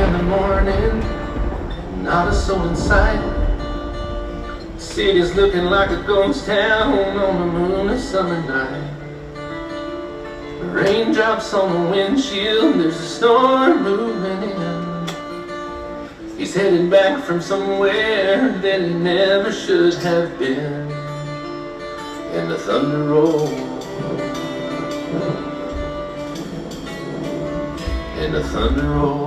in the morning, not a soul in sight. City's looking like a ghost town on a moonless summer night. Raindrops on the windshield, there's a storm moving in. He's headed back from somewhere that he never should have been. And the thunder rolls, and the thunder rolls.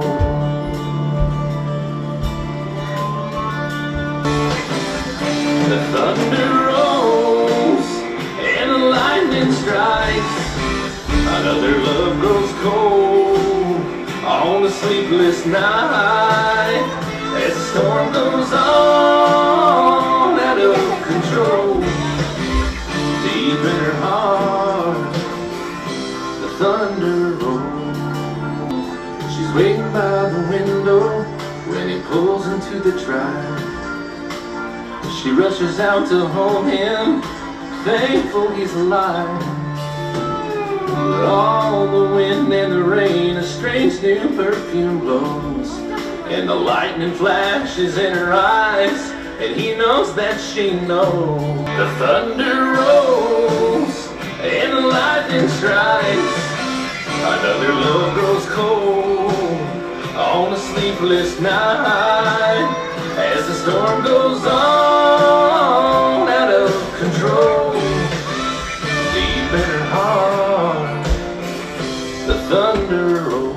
The thunder rolls, and the lightning strikes. Another love grows cold on a sleepless night, as the storm goes on out of control. Deep in her heart, the thunder rolls. She's waiting by the window when he pulls into the drive. She rushes out to hold him, thankful he's alive. But all the wind and the rain, a strange new perfume blows, and the lightning flashes in her eyes, and he knows that she knows. The thunder rolls, and the lightning strikes. Another love grows cold on a sleepless night, as the storm goes on out of control. Deep in her heart, the thunder rolls.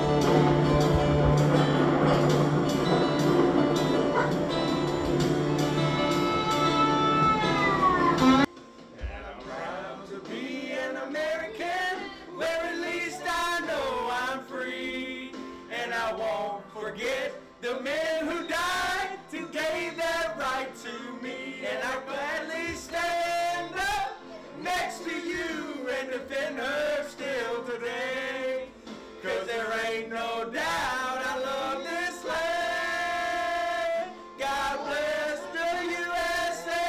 And I'm proud to be an American, where at least I know I'm free. And I won't forget the men who died to give that right to me. And I'll gladly stand up next to you and defend her still today. 'Cause there ain't no doubt I love this land. God bless the USA.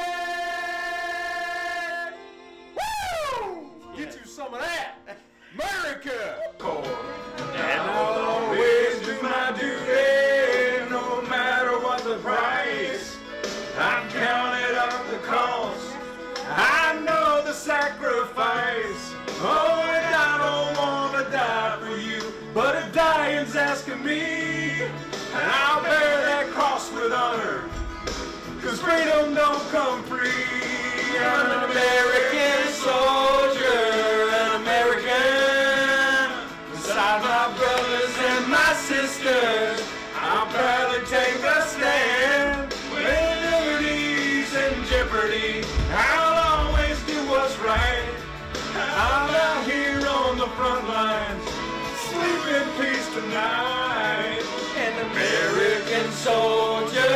Woo! Get you some of that. America! And I'll always do my duty, no matter what the price. I've counted up the cost, I know the sacrifice. Oh, and I don't want to die for you, but if dying's asking me, I'll bear that cross with honor, 'cause freedom don't come free. I'm an American soldier, an American. Beside my brothers and my sisters, I'll proudly take a stand. When liberty's in jeopardy, I'll always do what's right. I'm out here on the front lines, sleep in peace tonight. An American soldier,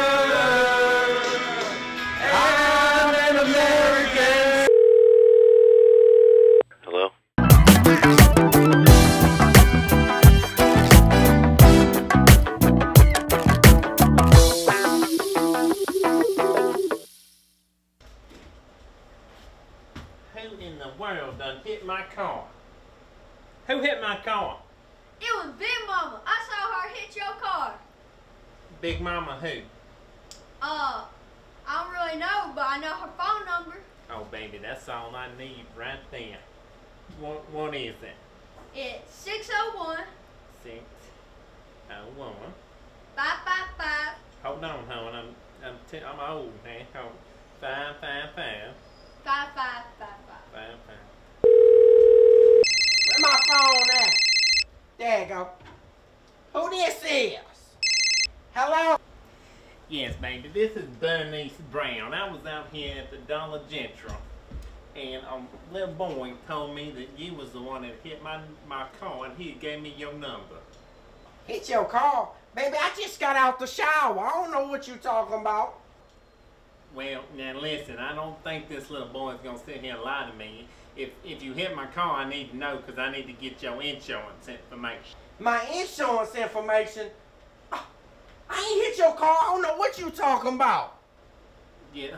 I'm an American. Hello? Who in the world done hit my car? Who hit my car? It was Big Mama. I saw her hit your car. Big Mama who? I don't really know, but I know her phone number. Oh baby, that's all I need right there. What is it? It's 601 601. 555. Hold on, hon. I'm old, man. Hold. 555. 5555. 55. Where my phone at? There you go. Who this is? Hello? Yes, baby. This is Bernice Brown. I was out here at the Dollar General, and a little boy told me that you was the one that hit my car, and he gave me your number. Hit your car? Baby, I just got out the shower. I don't know what you talking about. Well, now listen, I don't think this little boy's gonna sit here and lie to me. If you hit my car, I need to know, because I need to get your insurance information. My insurance information? I ain't hit your car. I don't know what you talking about. Yeah,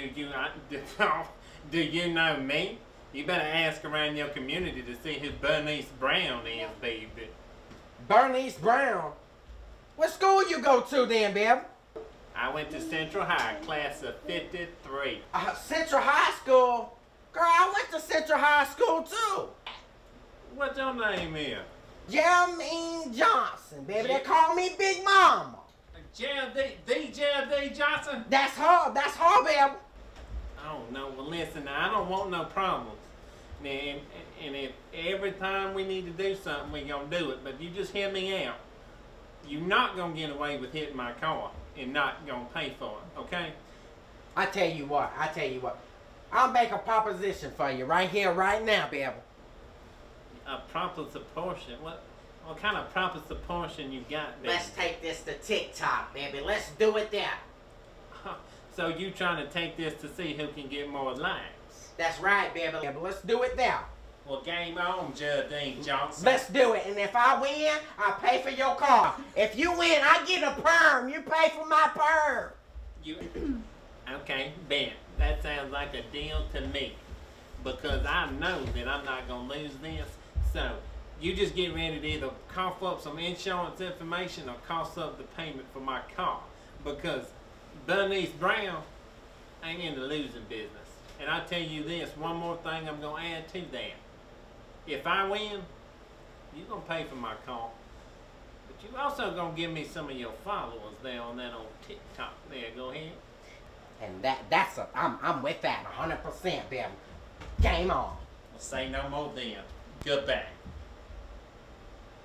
do you know me? You better ask around your community to see who Bernice Brown is, baby. Bernice Brown? What school you go to then, baby? I went to Central High, class of 53. Central High School? Girl, I went to Central High School too. What your name is? Jermaine Johnson, baby. They call me Big Mama. J.D. Johnson? That's her, baby. Oh, no. Well, listen, now, I don't want no problems. And if every time we need to do something, we're going to do it. But you just hear me out. You're not going to get away with hitting my car and not going to pay for it, okay? I tell you what. I'll make a proposition for you right here, right now, baby. A proper proportion? What kind of proper proportion you got there? Let's take this to TikTok, baby. Let's do it there. So you trying to take this to see who can get more likes? That's right, baby. Let's do it there. Well, game on, J.D. Johnson. Let's do it. And if I win, I pay for your car. If you win, I get a perm. You pay for my perm. Okay, Ben. That sounds like a deal to me. Because I know that I'm not going to lose this. So, you just get ready to either cough up some insurance information or cost up the payment for my car. Because Bernice Brown ain't in the losing business. And I tell you this, one more thing I'm going to add to that. If I win, you're going to pay for my car. But you also going to give me some of your followers there on that old TikTok there. Go ahead. And I'm with that 100%, baby. Game on. Well, say no more then. Goodbye.